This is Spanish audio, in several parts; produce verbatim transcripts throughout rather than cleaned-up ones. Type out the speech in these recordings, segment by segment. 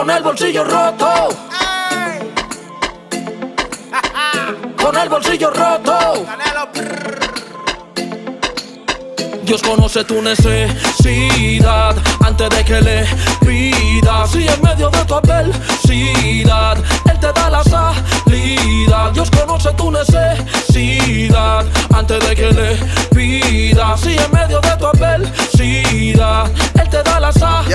con el bolsillo roto. Con el bolsillo roto. Dios conoce tu necesidad antes de que le pidas. Y en medio de tu adversidad Él te da la salida. Dios conoce tu necesidad antes de que le pidas. Y en medio de tu adversidad Él te da la salida.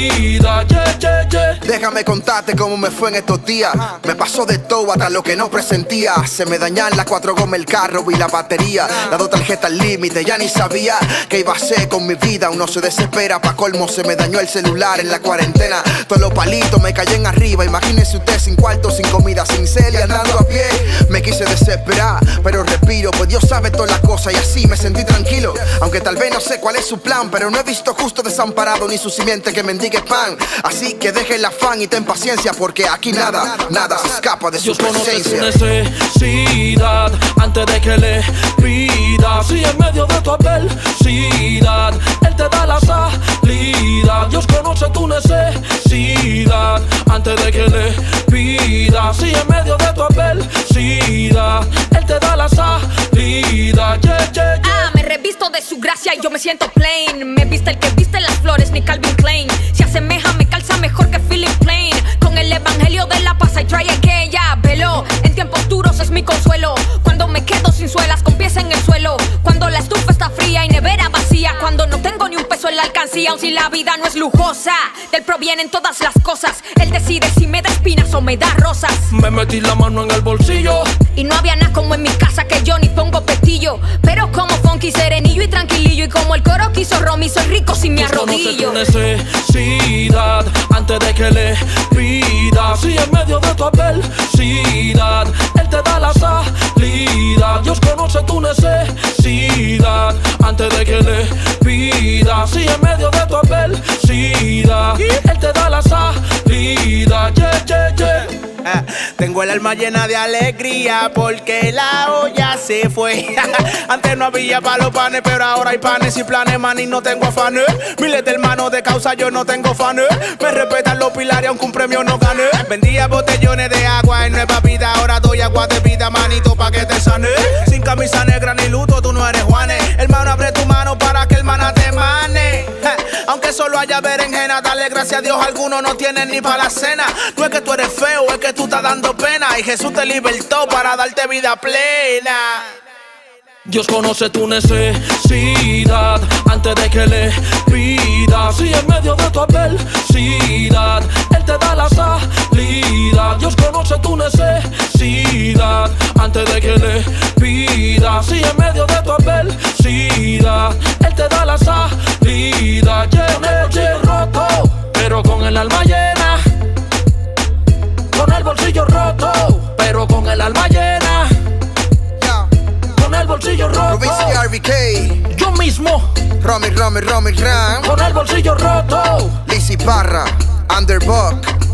Yeah, yeah, yeah. Déjame contarte cómo me fue en estos días. Me pasó de todo hasta lo que no presentía. Se me dañan las cuatro gomas el carro y la batería. Las dos tarjetas al límite, ya ni sabía qué iba a hacer con mi vida. Uno se desespera, pa' colmo se me dañó el celular en la cuarentena. Todos los palitos me cayen arriba. Imagínense usted sin cuarto, sin comida, sin cel y andando a pie. Me quise desesperar, pero respiro, pues Dios sabe todas las cosas y así me sentí tranquilo. Aunque tal vez no sé cuál es su plan, pero no he visto justo desamparado ni su simiente que mendigue pan. Así que deje el afán y ten paciencia, porque aquí nada, nada se escapa de su Dios presencia. Dios conoce tu necesidad antes de que le pidas. Y en medio de tu adversidad Él te da la salida. Dios conoce tu necesidad antes de que le pidas. Y en medio de tu adversidad Él te da la salida. Yeah, yeah, yeah. Ah, me revisto de su gracia y yo me siento plain. Me viste el que viste las flores, ni Calvin Klein. Se asemeja, me calza mejor que Philip Plain. Con el evangelio de la paz I try again, ya velo. En tiempos duros es mi consuelo. Cuando me quedo sin suelas, con pies en el suelo. Cuando la estufa está fría y nevera vacía. Cuando no tengo ni un peso en la alcancía. Aun si la vida no es lujosa, de Él provienen todas las cosas. Él decide si me da espinas o me da rosas. Me metí la mano en el bolsillo y no había nada como en mi casa que yo ni pongo pestillo. Pero como funky, serenillo y tranquilillo. Y como el coro quiso Romy, soy rico si me arrodillo. Dios conoce tu necesidad antes de que le pidas. Y en medio de tu adversidad Él te da la salida. Dios conoce tu necesidad antes de que le pidas. Y en medio de tu adversidad Él te da la salida. Yeah, yeah, yeah. Ah, tengo el alma llena de alegría porque la olla se fue. Antes no había pa' los panes, pero ahora hay panes y planes, man, y no tengo afanes. Miles de hermanos de causa, yo no tengo fanes. Me respetan los pilares aunque un premio no gané. Vendía botellones de agua en Nueva Vida, ahora doy agua de vida, manito, pa' que te sane. Sin camisa negra ni luto, tú no eres Juanes. Hermano, abre tu mano para que el mana te mane. Ja, aunque solo haya berenjena, dale gracias a Dios, algunos no tienen ni para la cena. No es que tú eres feo, es que tú estás dando pena y Jesús te libertó para darte vida plena. Dios conoce tu necesidad antes de que le pidas. Y en medio de tu adversidad Él te da la salida. Dios conoce tu necesidad antes de que le pidas. Y en medio de tu adversidad Él te da la salida. Yeah, con el bolsillo roto, pero con el alma llena. Con el bolsillo roto, pero con el alma llena. Con el bolsillo roto. R V K. Yo mismo. Romy, Romy, Romy, Ram. Con el bolsillo roto. Lizzy Parra, Underbuck.